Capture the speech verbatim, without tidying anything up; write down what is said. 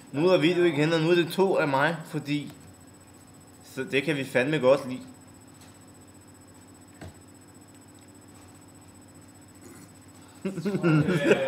Nu er der video igen, og nu er det to af mig, fordi... Så det kan vi fandme godt lide.